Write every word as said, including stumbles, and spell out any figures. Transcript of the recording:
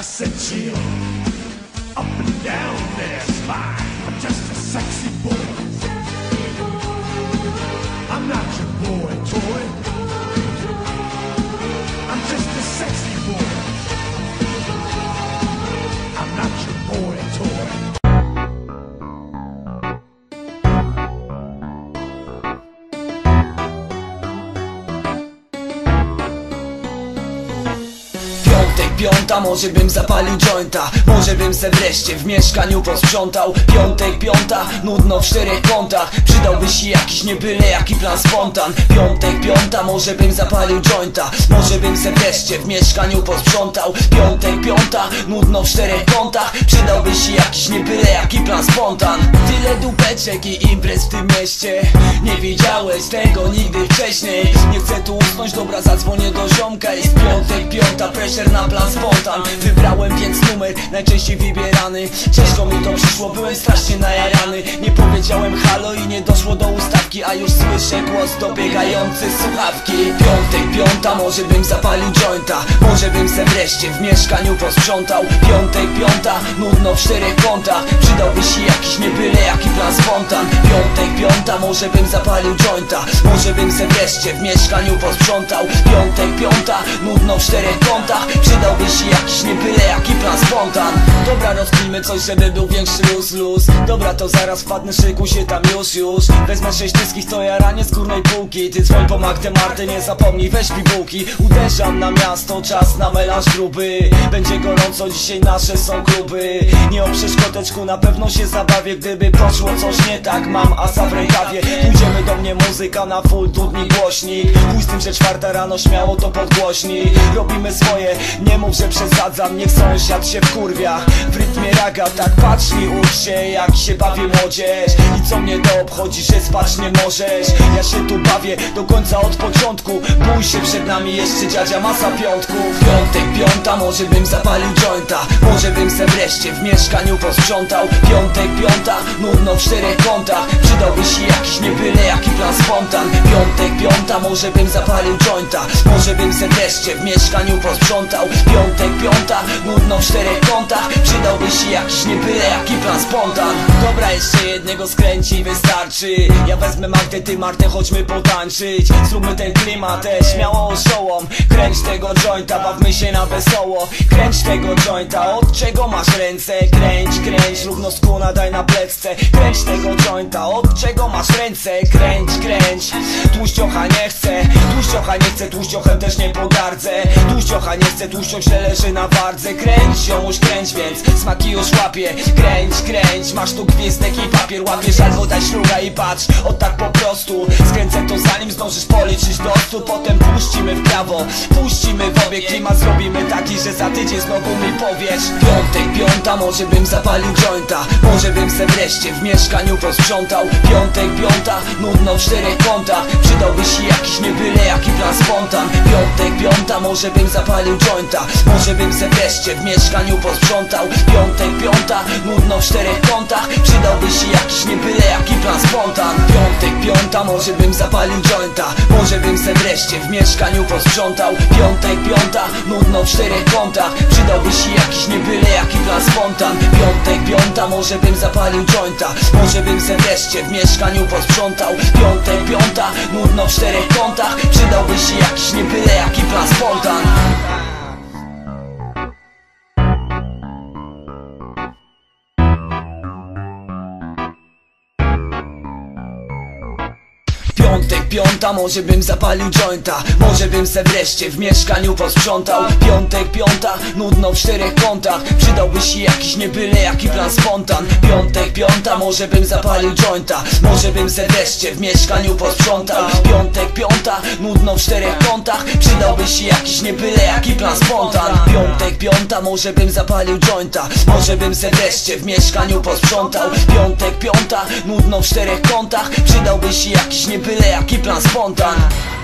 said chill, up and down their spine. I'm just a sexy boy. I'm not your boy toy. I'm just a sexy boy. I'm not your boy toy. Piąta, może bym zapalił jointa, może bym se wreszcie w mieszkaniu posprzątał. Piątek, piąta, nudno w czterech kątach, przydałby się jakiś nie byle jaki plan spontan. Piątek, piąta, może bym zapalił jointa, może bym se wreszcie w mieszkaniu posprzątał. Piątek, piąta, nudno w czterech kątach, przydałby się jakiś nie byle jaki plan spontan. Tyle dupeczek i imprez w tym mieście, nie widziałeś tego nigdy wcześniej. Nie chcę tu usnąć, dobra, zadzwonię do ziomka. Jest piątek, piąta, pressure na plan spontan. Wybrałem więc numer najczęściej wybierany. Ciężko mi to przyszło, byłem strasznie najarany. Nie powiedziałem halo i nie doszło do ustawki, a już słyszę głos dobiegający z słuchawki. Piątek, piąta, może bym zapalił jointa, może bym se wreszcie w mieszkaniu posprzątał. Piątek, piąta, nudno w czterech kątach, przydałby się jakiś nie byle jaki plan spontan. Piątek, piąta, może bym zapalił jointa, może bym se wreszcie w mieszkaniu posprzątał. Piątek, piąta, nudno w czterech kątach, przydałby się jakiś nie byle jaki plan spontan. Dobra, rozklijmy coś, żeby był większy luz, luz. Dobra, to zaraz wpadnę, szykuj się tam już, już. Wezmę sześć tyskich, to jaranie z górnej półki. Ty dzwoń po Magdę Martę, nie zapomnij, weź pigułki. Uderzam na miasto, czas na melanż gruby. Będzie gorąco, dzisiaj nasze są kluby. Nie o przeszkodeczku, na pewno się zabawię. Gdyby poszło coś nie tak, mam asa w rękawie. Pójdziemy do mnie, muzyka na full, dudni głośnik. Chuj z tym, że czwarta rano, śmiało to podgłośnij. Robimy swoje, nie mów, że przesadzam, niech sąsiad się wkurwia. W rytmie raga, tak patrz i ucz się, jak się bawi młodzież. I co mnie to obchodzi, że spać nie możesz? Ja się tu bawię do końca od początku. Bój się, przed nami jeszcze dziadzia, masa piątków. Piątek, piąta, może bym zapalił jointa, może bym se wreszcie w mieszkaniu posprzątał. Piątek, piąta, nudno w czterech kątach, przydałby się jakiś nie byle jaki plan spontan. Piątek, piąta, może bym zapalił jointa, może bym se wreszcie w mieszkaniu posprzątał. Piątek, piąta, nudno w czterech kątach, przydałby się jakiś nie byle jaki plan spontan. Dobra, jeszcze jednego skręci wystarczy. Ja wezmę Magdę, ty Martę, chodźmy potańczyć. Zróbmy ten klimat, śmiało oszołom. Kręć tego jointa, bawmy się na wesoło. Kręć tego jointa, od czego masz ręce? Kręć, kręć, równo skuna daj na plecce. Kręć tego jointa, od czego masz ręce? Kręć, kręć, tłuściocha nie chce, tłuściocha nie chce, tłuściochem też nie pogardzę. Tłuściocha nie chce, tłuścioch się leży na wardze. Kręć, ją kręć, więc smaki już łapie. Kręć, kręć, masz tu gwizdek i papier. Łapiesz albo daj śruga i patrz, o tak po prostu. Skręcę to zanim zdążysz policzyć do stu. Potem puścimy w prawo, puścimy w obie. Klimat zrobimy taki, że za tydzień znowu mi powiesz. Piątek, piąta, może bym zapalił jointa, może bym se wreszcie w mieszkaniu posprzątał. Piątek, piąta, nudno w czterech kątach, przydałby się jakiś nie byle jaki plan spontan. Piątek, piąta, może bym zapalił jointa, może bym se wreszcie w mieszkaniu posprzątał. Piątek, piąta, nudno w czterech kątach, przydałby się jakiś nie byle jaki plan spontan. Piątek, piąta, może bym zapalił jointa, może bym se wreszcie w mieszkaniu posprzątał. Piątek, piąta, nudno w czterech kątach, przydałby się jakiś nie byle jaki plan spontan. Piątek, piąta, może bym zapalił jointa, może bym se wreszcie w mieszkaniu posprzątał. Piątek, piąta, nudno w czterech kątach, przydałby się jakiś nie byle jaki plan spontan. Piątek, piąta, może bym zapalił jointa, może bym se wreszcie w mieszkaniu posprzątał. Piątek, piąta, nudno w czterech kątach, przydałby się jakiś nie byle jaki plan spontan. Piątek, piąta, może bym zapalił jointa, może bym se wreszcie w mieszkaniu posprzątał. Piątek, piąta, nudno w czterech kątach, przydałby się jakiś nie byle jaki plan spontan. Piątek, piąta, może bym zapalił jointa, może bym se wreszcie w mieszkaniu posprzątał. Piątek, piąta, nudno w czterech kątach, przydałby się jakiś nie byle jaki plan spontan.